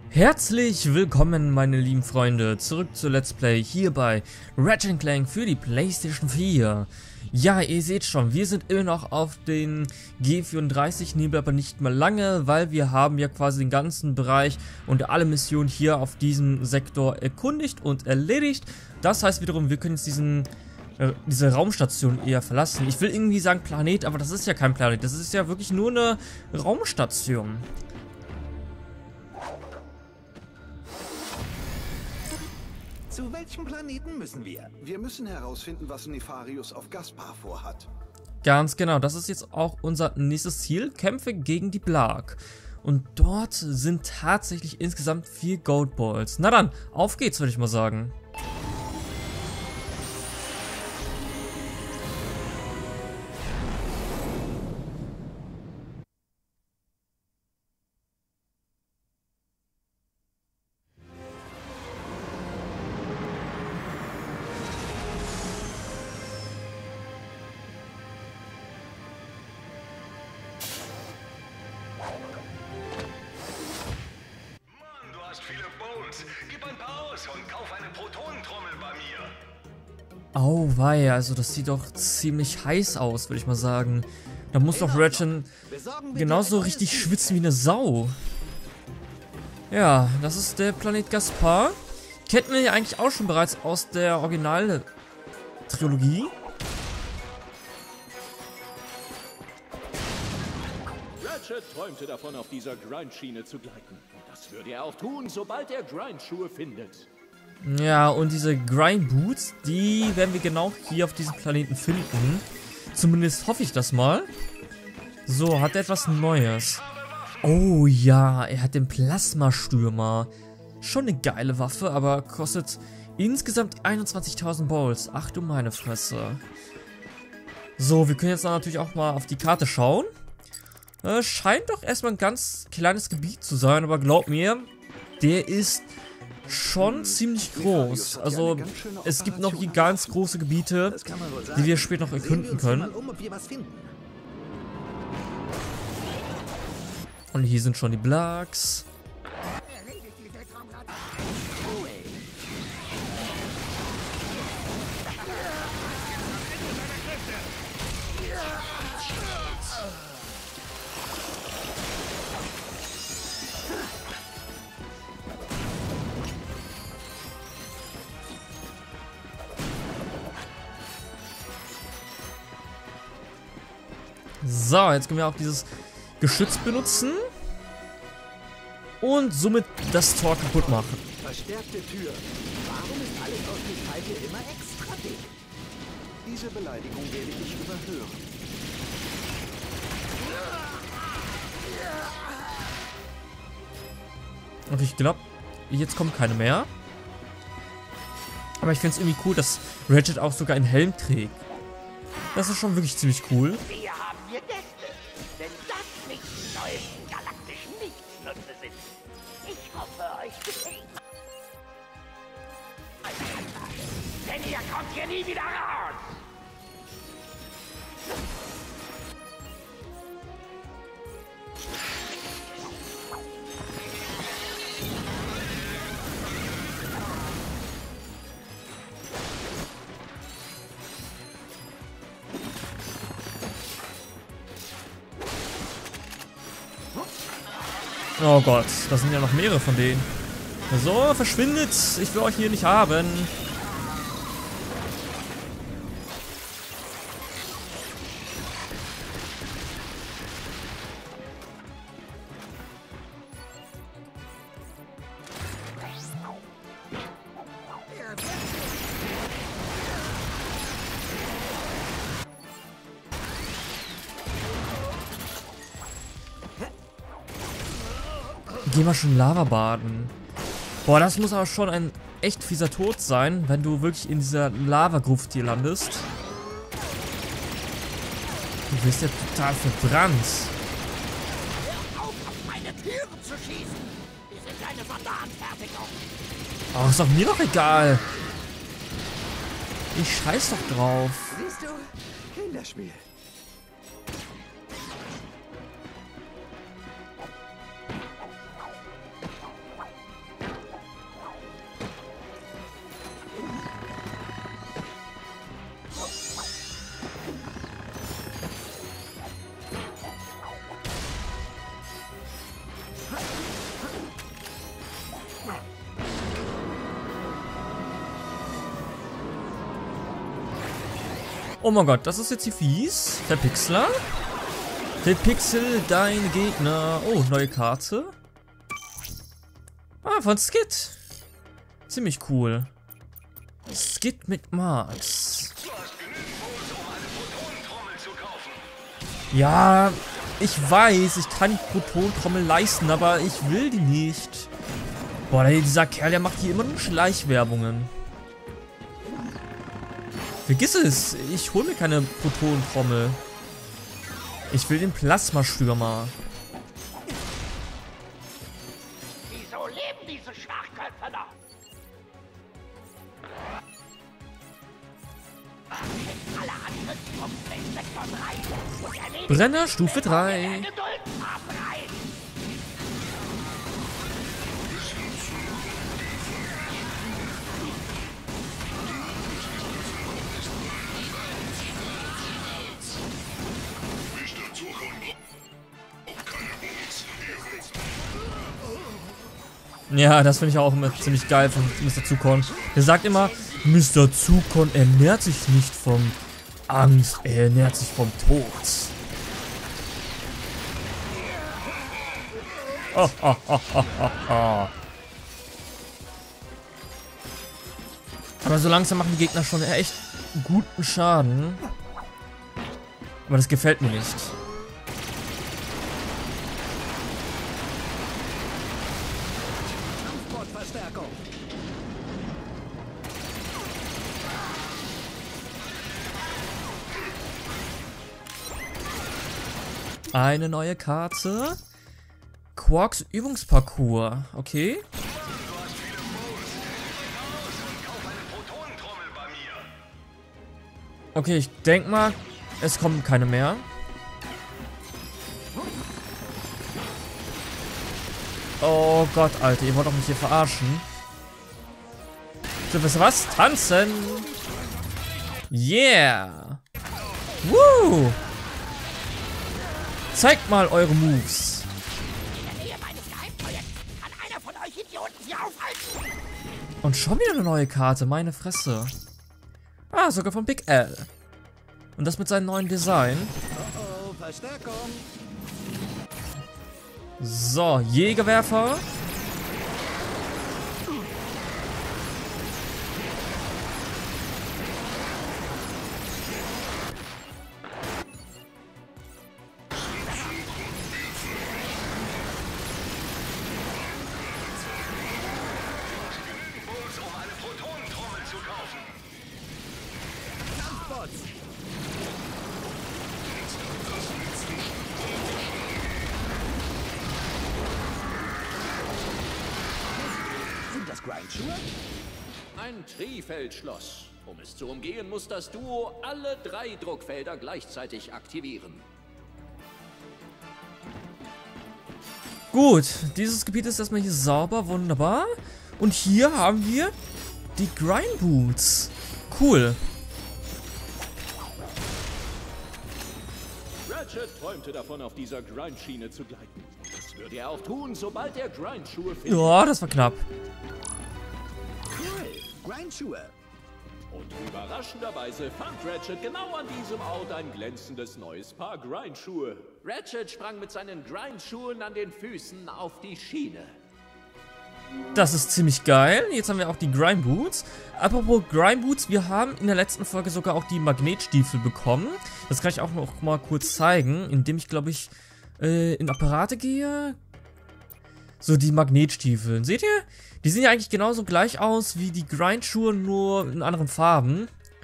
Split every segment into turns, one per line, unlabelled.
Herzlich willkommen, meine lieben Freunde, zurück zu Let's Play hier bei Ratchet & Clank für die PlayStation 4. Ja, ihr seht schon, wir sind immer noch auf den G34, nehmen aber nicht mehr lange, weil wir haben ja quasi den ganzen Bereich und alle Missionen hier auf diesem Sektor erkundigt und erledigt. Das heißt wiederum, wir können jetzt diese Raumstation eher verlassen. Ich will irgendwie sagen Planet, aber das ist ja kein Planet, das ist ja wirklich nur eine Raumstation.
Zu welchem Planeten müssen wir? Wir müssen herausfinden, was Nefarius auf Gaspar vorhat.
Ganz genau, das ist jetzt auch unser nächstes Ziel. Kämpfe gegen die Blarg. Und dort sind tatsächlich insgesamt 4 Gold Balls. Na dann, auf geht's, würde ich mal sagen.
Gib ein paar aus und kauf eine Protonentrommel bei mir.
Auweia, also das sieht doch ziemlich heiß aus, würde ich mal sagen. Da muss doch Ratchet genauso richtig schwitzen wie eine Sau. Ja, das ist der Planet Gaspar. Kennen wir ja eigentlich auch schon bereits aus der Original-Trilogie.
Ratchet träumte davon, auf dieser Grindschiene zu gleiten. Das würde er auch tun, sobald er Grindschuhe findet.
Ja, und diese Grind-Boots, die werden wir genau hier auf diesem Planeten finden. Zumindest hoffe ich das mal. So, hat er etwas Neues. Oh ja, er hat den Plasmastürmer. Schon eine geile Waffe, aber kostet insgesamt 21.000 Balls. Ach du meine Fresse. So, wir können jetzt natürlich auch mal auf die Karte schauen. Scheint doch erstmal ein ganz kleines Gebiet zu sein, aber glaub mir, der ist schon ziemlich groß. Also es gibt noch hier ganz große Gebiete, die wir später noch erkunden können. Und hier sind schon die Blargs. So, jetzt können wir auch dieses Geschütz benutzen und somit das Tor kaputt machen.
Verstärkte Tür. Warum ist alles aus Metall immer extra dick? Diese Beleidigung werde ich überhören.
Und ich glaube, jetzt kommen keine mehr. Aber ich finde es irgendwie cool, dass Ratchet auch sogar einen Helm trägt. Das ist schon wirklich ziemlich cool.
Wir haben hier Gäste, denn das nicht die neuesten galaktischen Nichtsnutze sind. Ich hoffe, euch gefällt. Denn ihr kommt hier nie wieder raus!
Oh Gott, da sind ja noch mehrere von denen. So, verschwindet! Ich will euch hier nicht haben. Geh mal schon Lava baden. Boah, das muss aber schon ein echt fieser Tod sein, wenn du wirklich in dieser Lavagruft hier landest. Du wirst ja total verbrannt.
Hör auf meine Türen zu schießen! Wir sind eine Sonderanfertigung!
Oh, ist doch mir doch egal. Ich scheiß doch drauf.
Siehst du? Kinderspiel.
Oh mein Gott, das ist jetzt hier fies. Verpixler. Verpixel deine Gegner. Oh, neue Karte. Ah, von Skit. Ziemlich cool. Skit mit Max. Ja, ich weiß, ich kann die Proton-Trommel leisten, aber ich will die nicht. Boah, dieser Kerl, der macht hier immer nur Schleichwerbungen. Vergiss es, ich hole mir keine Proton-Trommel. Ich will den Plasmastürmer.
Wieso leben diese Schwachköpfe noch? Alle Angriffen vom Sektor 3 und erledigen
Brenner Stufe 3.
Geduld abreißen.
Ja, das finde ich auch immer ziemlich geil von Mr. Zukon. Der sagt immer, Mr. Zukon ernährt sich nicht von Angst, er ernährt sich vom Tod. Aber so langsam machen die Gegner schon echt guten Schaden. Aber das gefällt mir nicht.
Verstärkung.
Eine neue Karte. Quarks Übungsparcours. Okay. Okay, ich denke mal, es kommen keine mehr. Oh Gott, Alter, ihr wollt doch mich hier verarschen. So, wisst ihr was? Tanzen! Yeah! Woo! Zeigt mal eure Moves.
In der Nähe meines Geheimprojekts kann einer von euch Idioten sie aufhalten.
Und schon wieder eine neue Karte, meine Fresse. Ah, sogar von Big L. Und das mit seinem neuen Design.
Oh, Verstärkung.
So, Jägerwerfer.
Sind das Grindschuhe?
Ein Trifeldschloss. Um es zu umgehen, muss das Duo alle 3 Druckfelder gleichzeitig aktivieren.
Gut, dieses Gebiet ist erstmal hier sauber, wunderbar. Und hier haben wir die Grind Boots. Cool.
Ratchet träumte davon, auf dieser Grindschiene zu gleiten. Das würde er auch tun, sobald er Grindschuhe findet.
Ja, das war knapp.
Cool. Grindschuhe.
Und überraschenderweise fand Ratchet genau an diesem Ort ein glänzendes neues Paar Grindschuhe. Ratchet sprang mit seinen Grindschuhen an den Füßen auf die Schiene.
Das ist ziemlich geil. Jetzt haben wir auch die Grind Boots. Apropos Grind Boots, wir haben in der letzten Folge sogar auch die Magnetstiefel bekommen. Das kann ich auch noch mal kurz zeigen, indem ich, glaube ich, in Apparate gehe. So, die Magnetstiefel. Seht ihr? Die sehen ja eigentlich genauso gleich aus wie die Grindschuhe, nur in anderen Farben.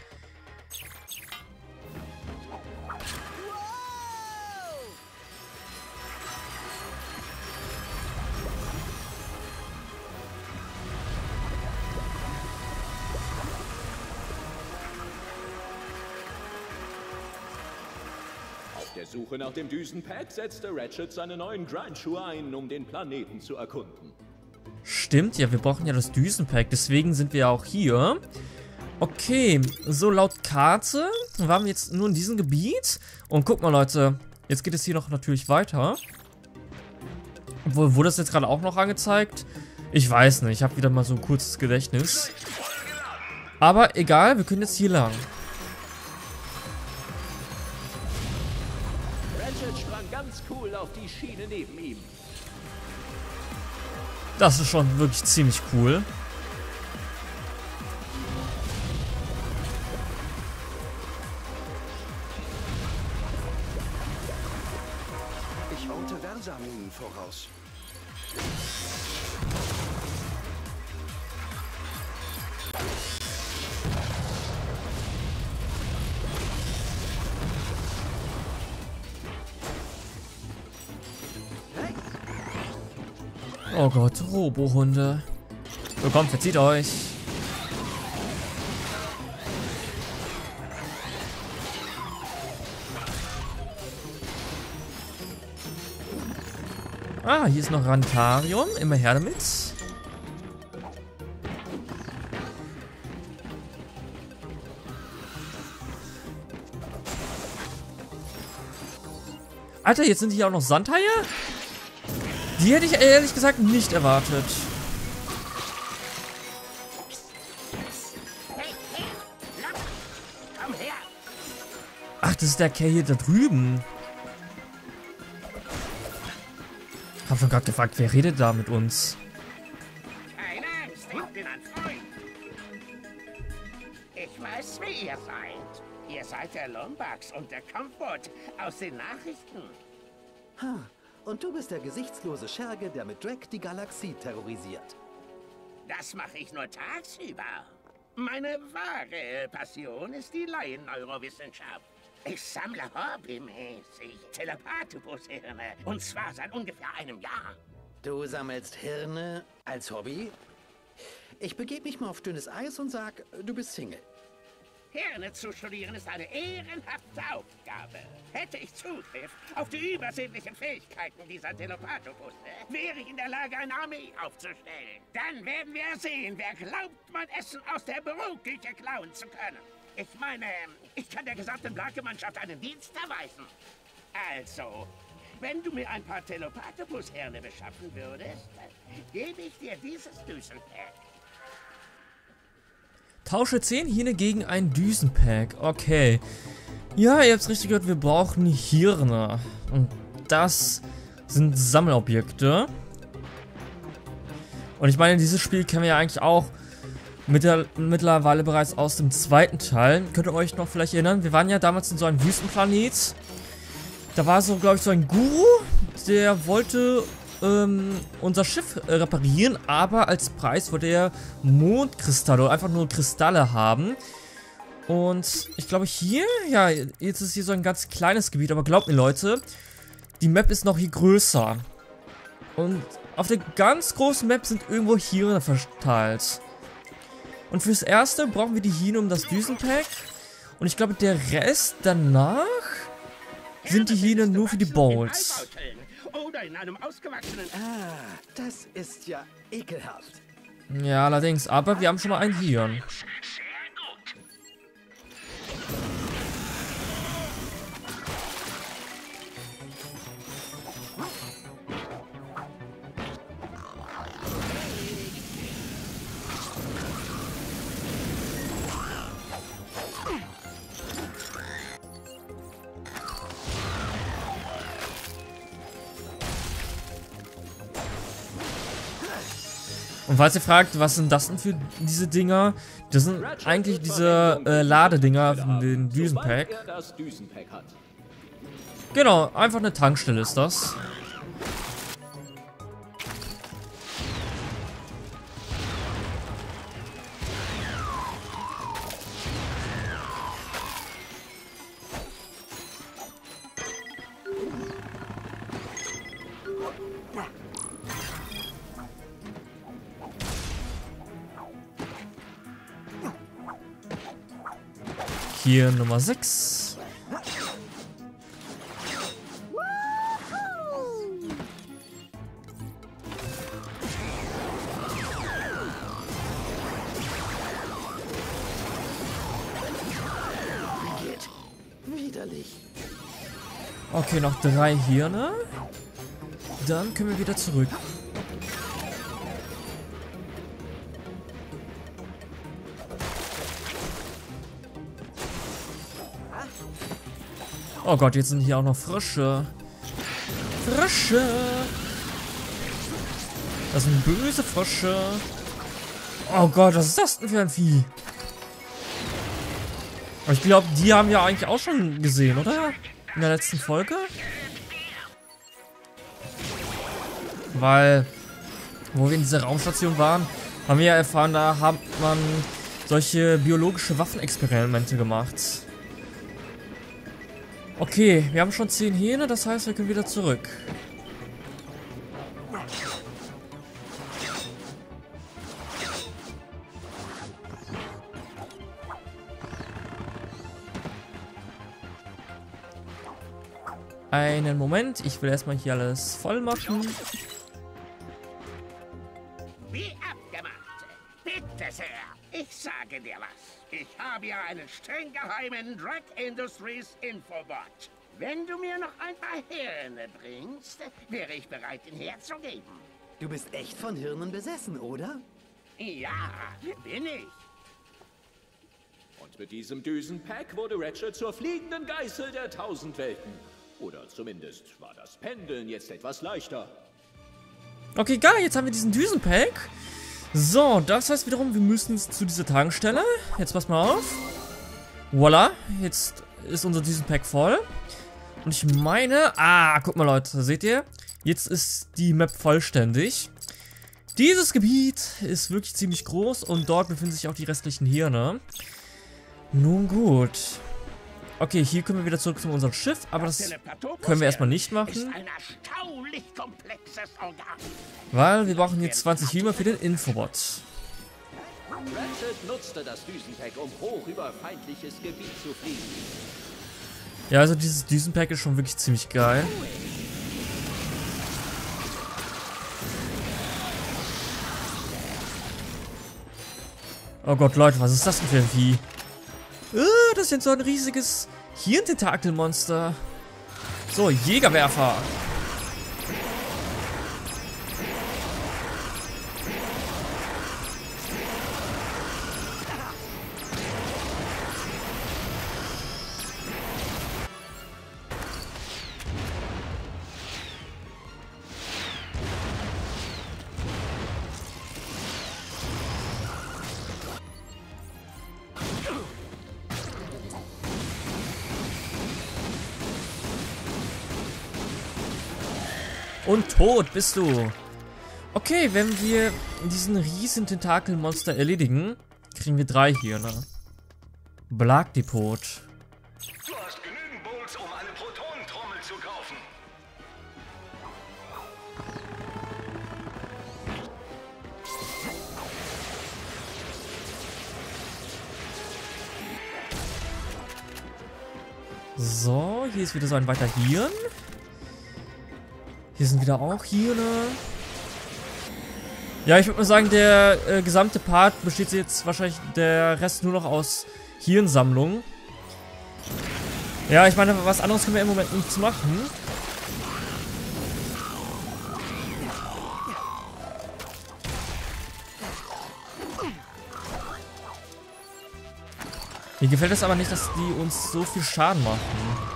Auf der Suche nach dem Düsenpack setzte Ratchet seine neuen Grindschuhe ein, um den Planeten zu erkunden.
Stimmt, ja, wir brauchen ja das Düsenpack, deswegen sind wir ja auch hier. Okay, so laut Karte waren wir jetzt nur in diesem Gebiet. Und guck mal, Leute, jetzt geht es hier noch natürlich weiter. Obwohl, wurde das jetzt gerade auch noch angezeigt? Ich weiß nicht, ich habe wieder mal so ein kurzes Gedächtnis. Aber egal, wir können jetzt hier lang.
Ratchet sprang ganz cool auf die Schiene neben ihm.
Das ist schon wirklich ziemlich cool.
Ich wohnte Versaminen voraus.
Oh Gott, Robohunde. So, kommt, verzieht euch. Ah, hier ist noch Rantarium. Immer her damit. Alter, jetzt sind hier auch noch Sandhaie? Die hätte ich ehrlich gesagt nicht erwartet.
Komm her!
Ach, das ist der Kerl hier da drüben. Hab schon gerade gefragt, wer redet da mit uns?
Keine Angst, ich bin ein Freund. Ich weiß, wie ihr seid. Ihr seid der Lombax und der Comfort aus den Nachrichten.
Ha, und du bist der gesichtslose Scherge, der mit Drek die Galaxie terrorisiert.
Das mache ich nur tagsüber. Meine wahre Passion ist die Laien-Neurowissenschaft. Ich sammle hobbymäßig Telepathopus-Hirne. Und zwar seit ungefähr einem Jahr.
Du sammelst Hirne als Hobby? Ich begebe mich mal auf dünnes Eis und sag, du bist Single.
Hirne zu studieren ist eine ehrenhafte Aufgabe. Hätte ich Zugriff auf die übersinnlichen Fähigkeiten dieser Telepathopusse, wäre ich in der Lage, eine Armee aufzustellen. Dann werden wir sehen, wer glaubt, mein Essen aus der Büroküche klauen zu können. Ich meine, ich kann der gesamten Blake-Mannschaft einen Dienst erweisen. Also, wenn du mir ein paar Telepathopus-Hirne beschaffen würdest, gebe ich dir dieses Düsenpack.
Tausche 10 Hirne gegen ein Düsenpack. Okay. Ja, ihr habt's richtig gehört, wir brauchen Hirne. Und das sind Sammelobjekte. Und ich meine, dieses Spiel kennen wir ja eigentlich auch mittlerweile bereits aus dem zweiten Teil. Könnt ihr euch noch vielleicht erinnern? Wir waren ja damals in so einem Wüstenplanet. Da war so, glaube ich, so ein Guru, der wollte unser Schiff reparieren, aber als Preis wollte er Mondkristalle oder einfach nur Kristalle haben. Und ich glaube hier, ja, jetzt ist hier so ein ganz kleines Gebiet, aber glaubt mir Leute, die Map ist noch hier größer. Und auf der ganz großen Map sind irgendwo Hirne verteilt. Und fürs Erste brauchen wir die Hirne um das Düsenpack. Und ich glaube, der Rest danach sind die Hirne nur für die Bolts.
Oder in einem ausgewachsenen...
Ah, das ist ja ekelhaft.
Ja, allerdings. Aber wir haben schon mal einen Hirn. Und falls ihr fragt, was sind das denn für diese Dinger? Das sind eigentlich diese Ladedinger von den Düsenpack. Genau, einfach eine Tankstelle ist das. Hier Nummer 6.
Widerlich.
Okay, noch 3 Hirne. Dann können wir wieder zurück. Oh Gott, jetzt sind hier auch noch Frösche. Frösche! Das sind böse Frösche. Oh Gott, was ist das denn für ein Vieh? Aber ich glaube, die haben wir eigentlich auch schon gesehen, oder? In der letzten Folge? Weil, wo wir in dieser Raumstation waren, haben wir ja erfahren, da hat man solche biologische Waffenexperimente gemacht. Okay, wir haben schon 10 Hähne, das heißt, wir können wieder zurück. Einen Moment, ich will erstmal hier alles voll machen.
Wie abgemacht. Bitte sehr, ich sage dir was. Ich habe ja einen streng geheimen Drug Industries Infobot. Wenn du mir noch ein paar Hirne bringst, wäre ich bereit, ihn herzugeben.
Du bist echt von Hirnen besessen, oder?
Ja, bin ich.
Und mit diesem Düsenpack wurde Ratchet zur fliegenden Geißel der 1000 Welten. Oder zumindest war das Pendeln jetzt etwas leichter.
Okay, geil, jetzt haben wir diesen Düsenpack. So, das heißt wiederum, wir müssen zu dieser Tankstelle. Jetzt pass mal auf. Voila, jetzt ist unser Düsenpack voll. Und ich meine... guck mal Leute, seht ihr? Jetzt ist die Map vollständig. Dieses Gebiet ist wirklich ziemlich groß und dort befinden sich auch die restlichen Hirne. Nun gut. Okay, hier können wir wieder zurück zu unserem Schiff, aber das können wir erstmal nicht machen.
Ist ein erstaunlich komplexes Organ.
Weil wir brauchen jetzt 20 Hümer für den Infobot.
Ratchet nutzte das Düsenpack, um hoch über feindliches Gebiet zu fliegen.
Ja, also dieses Düsenpack ist schon wirklich ziemlich geil. Oh Gott, Leute, was ist das denn für ein Vieh? Das ist jetzt so ein riesiges Hirntentakelmonster. So, Jägerwerfer. Und tot bist du. Okay, wenn wir diesen riesen Tentakelmonster erledigen, kriegen wir 3 Hirne. Blagdepot.
Du hast genügend Bolts, um eine Protonentrommel zu kaufen.
So, hier ist wieder so ein weiter Hirn. Hier sind wieder auch Hirne. Ja, ich würde mal sagen, der gesamte Part besteht jetzt wahrscheinlich der Rest nur noch aus Hirnsammlungen. Ja, ich meine, was anderes können wir im Moment nicht machen. Mir gefällt es aber nicht, dass die uns so viel Schaden machen.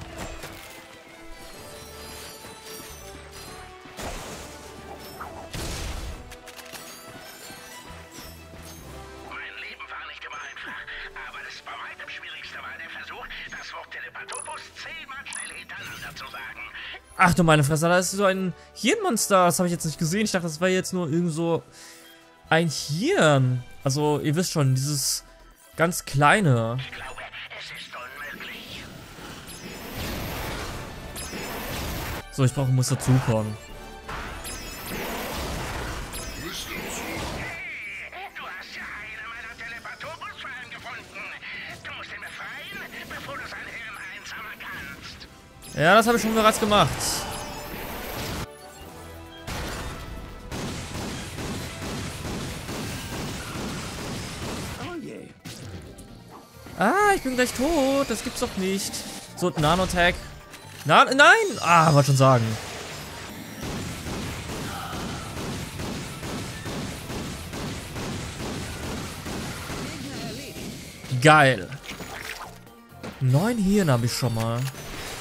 Ach du meine Fresse, da ist so ein Hirnmonster. Das habe ich jetzt nicht gesehen. Ich dachte, das wäre jetzt nur irgend so ein Hirn. Also, ihr wisst schon, dieses ganz kleine.
Ich glaube, es ist unmöglich.
So, ich brauche Mr. Zukorn.
Du hast ja eine meiner Telepatopus-Fallen gefunden. Du musst ihn befreien, bevor du sein Hirn einsammeln kannst.
Ja, das habe ich schon bereits gemacht.
Oh je.
Ich bin gleich tot. Das gibt's doch nicht. So, Nanotag. Nein! Wollte schon sagen. Geil. 9 Hirn habe ich schon mal.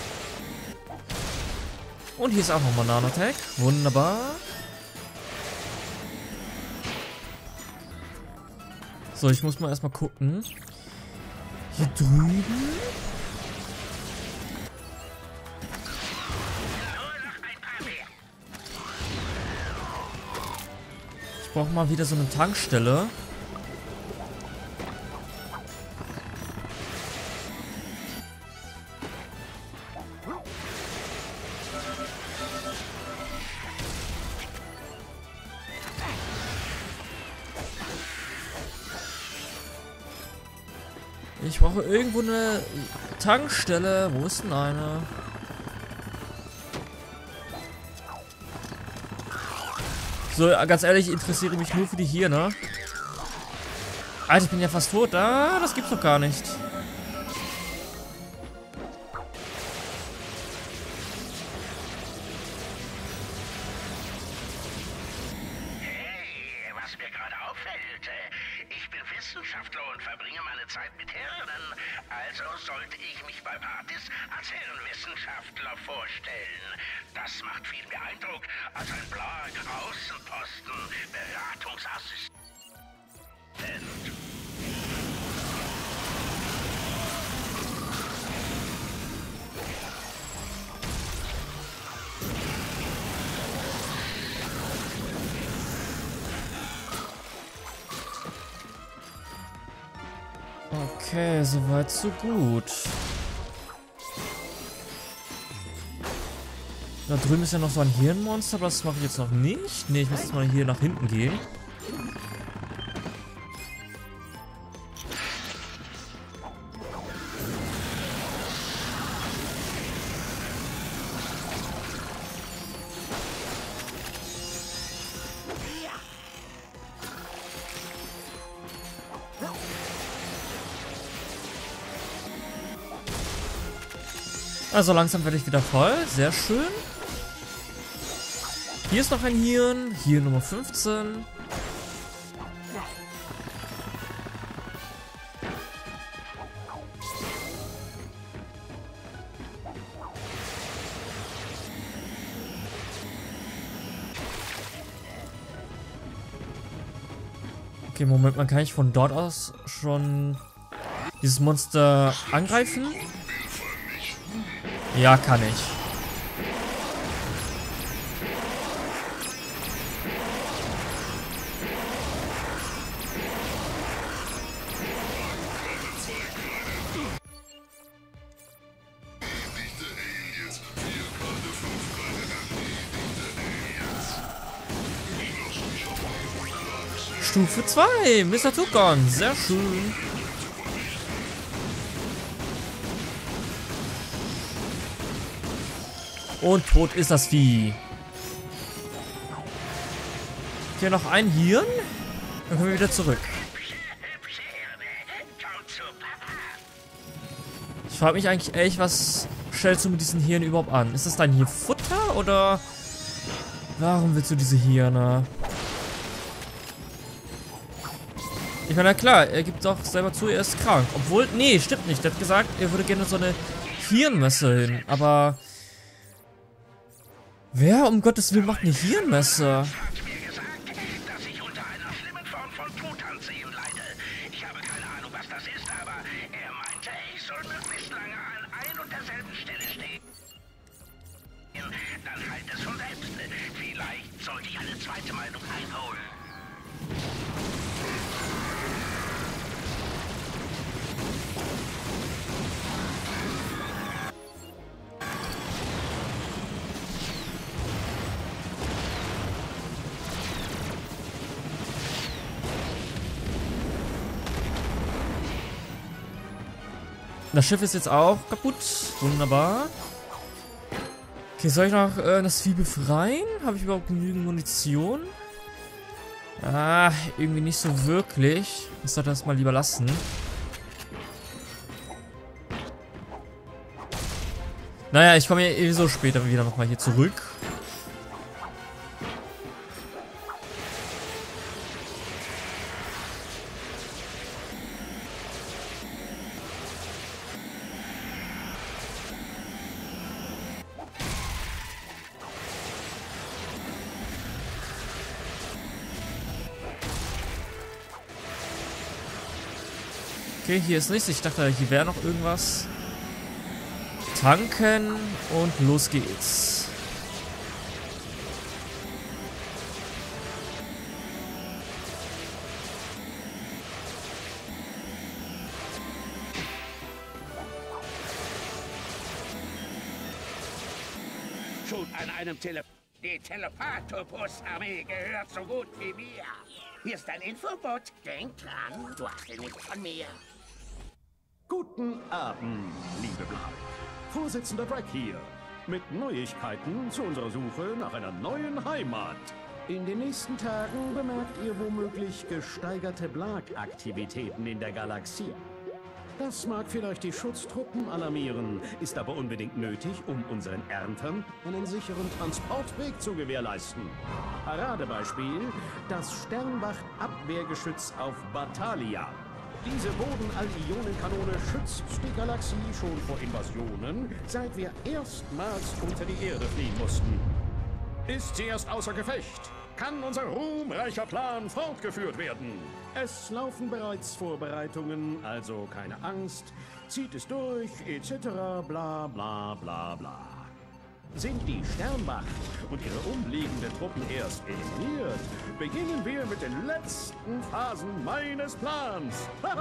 Und hier ist auch nochmal Nano-Attack. Wunderbar. So, ich muss mal erstmal gucken. Hier drüben. Ich brauche mal wieder so eine Tankstelle. Ich brauche irgendwo eine Tankstelle. Wo ist denn eine? So, ganz ehrlich, ich interessiere mich nur für die hier, ne? Alter, ich bin ja fast tot. Ah, das gibt's doch gar nicht.
Hey, was mir gerade auffällt, ich bin Wissenschaftler und verbringe meine Zeit mit Hirnen. Also sollte ich mich bei Partys als Hirnwissenschaftler vorstellen. Das macht viel mehr Eindruck als ein Blank Außenposten Beratungsassistent.
Okay, soweit so gut. Da drüben ist ja noch so ein Hirnmonster, aber das mache ich jetzt noch nicht. Ne, ich muss jetzt mal hier nach hinten gehen. Also langsam werde ich wieder voll. Sehr schön. Hier ist noch ein Hirn. Hier Nummer 15. Okay, Moment, man kann ich von dort aus schon dieses Monster angreifen? Ja, kann ich. Stufe 2, Mr. Tukon, sehr schön. Und tot ist das Vieh. Hier noch ein Hirn. Dann können wir wieder zurück. Ich frage mich eigentlich echt, was stellst du mit diesen Hirnen überhaupt an? Ist das dein hier Futter oder warum willst du diese Hirne? Ich meine, na klar, er gibt doch selber zu, er ist krank. Obwohl, nee, stimmt nicht. Er hat gesagt, er würde gerne so eine Hirnmesse hin. Aber wer um Gottes Willen macht eine Hirnmesse?
Dann halt es von selbst. Vielleicht sollte ich eine zweite Meinung einholen.
Das Schiff ist jetzt auch kaputt. Wunderbar. Okay, soll ich noch das Vieh befreien? Habe ich überhaupt genügend Munition? Ah, irgendwie nicht so wirklich. Ich sollte das mal lieber lassen. Naja, ich komme ja sowieso später wieder nochmal hier zurück. Okay, hier ist nichts. Ich dachte, hier wäre noch irgendwas. Tanken und los geht's.
Schon an einem Die Telepatopus-Armee gehört so gut wie mir. Hier ist ein Infobot. Denk dran, du hast ihn nicht von mir.
Guten Abend, liebe Blau. Vorsitzender Drake hier. Mit Neuigkeiten zu unserer Suche nach einer neuen Heimat. In den nächsten Tagen bemerkt ihr womöglich gesteigerte Blag-Aktivitäten in der Galaxie. Das mag vielleicht die Schutztruppen alarmieren, ist aber unbedingt nötig, um unseren Erntern einen sicheren Transportweg zu gewährleisten. Paradebeispiel: das Sternwacht-Abwehrgeschütz auf Batalia. Diese Boden-All-Ionen-Kanone schützt die Galaxie schon vor Invasionen, seit wir erstmals unter die Erde fliehen mussten. Ist sie erst außer Gefecht, kann unser ruhmreicher Plan fortgeführt werden. Es laufen bereits Vorbereitungen, also keine Angst. Zieht es durch, etc. bla bla bla bla. Sind die Sternwacht und ihre umliegenden Truppen erst eliminiert, beginnen wir mit den letzten Phasen meines Plans.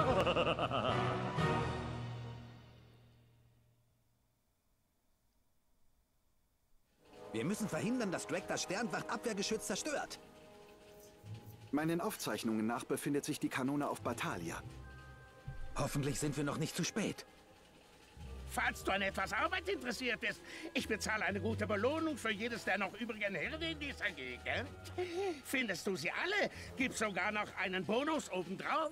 Wir müssen verhindern, dass Drake das Sternwacht-Abwehrgeschütz zerstört. Meinen Aufzeichnungen nach befindet sich die Kanone auf Batalia. Hoffentlich sind wir noch nicht zu spät.
Falls du an etwas Arbeit interessiert bist, ich bezahle eine gute Belohnung für jedes der noch übrigen Hirne in dieser Gegend. Findest du sie alle, gibt's sogar noch einen Bonus obendrauf.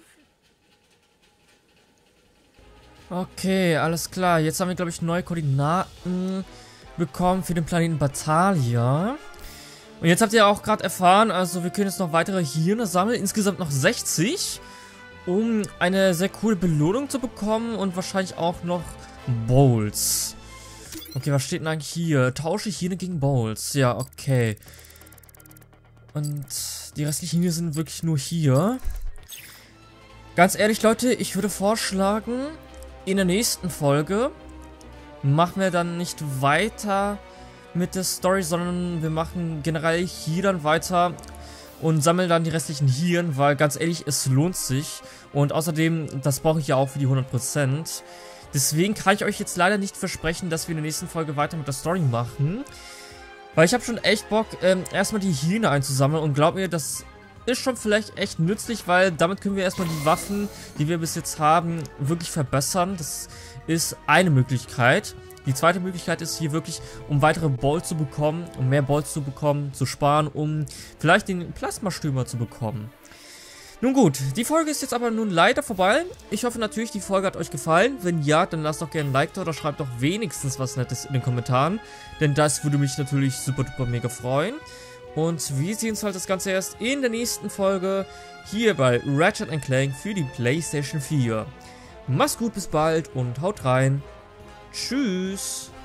Okay, alles klar. Jetzt haben wir, glaube ich, neue Koordinaten bekommen für den Planeten Batalia. Und jetzt habt ihr auch gerade erfahren, also wir können jetzt noch weitere Hirne sammeln, insgesamt noch 60, um eine sehr coole Belohnung zu bekommen und wahrscheinlich auch noch Bowls. Okay, was steht denn eigentlich hier? Tausche Hirne gegen Bowls. Ja, okay. Und die restlichen Hirne sind wirklich nur hier. Ganz ehrlich, Leute, ich würde vorschlagen, in der nächsten Folge machen wir dann nicht weiter mit der Story, sondern wir machen generell hier dann weiter und sammeln dann die restlichen Hirn, weil ganz ehrlich, es lohnt sich. Und außerdem, das brauche ich ja auch für die 100%. Deswegen kann ich euch jetzt leider nicht versprechen, dass wir in der nächsten Folge weiter mit der Story machen. Weil ich habe schon echt Bock, erstmal die Hirne einzusammeln. Und glaubt mir, das ist schon vielleicht echt nützlich, weil damit können wir erstmal die Waffen, die wir bis jetzt haben, wirklich verbessern. Das ist eine Möglichkeit. Die zweite Möglichkeit ist hier wirklich, um weitere Balls zu bekommen, um mehr Balls zu bekommen, zu sparen, um vielleicht den Plasmastürmer zu bekommen. Nun gut, die Folge ist jetzt aber nun leider vorbei. Ich hoffe natürlich, die Folge hat euch gefallen. Wenn ja, dann lasst doch gerne ein Like da oder schreibt doch wenigstens was Nettes in den Kommentaren. Denn das würde mich natürlich super duper mega freuen. Und wir sehen uns halt das Ganze erst in der nächsten Folge hier bei Ratchet & Clank für die PlayStation 4. Macht's gut, bis bald und haut rein. Tschüss.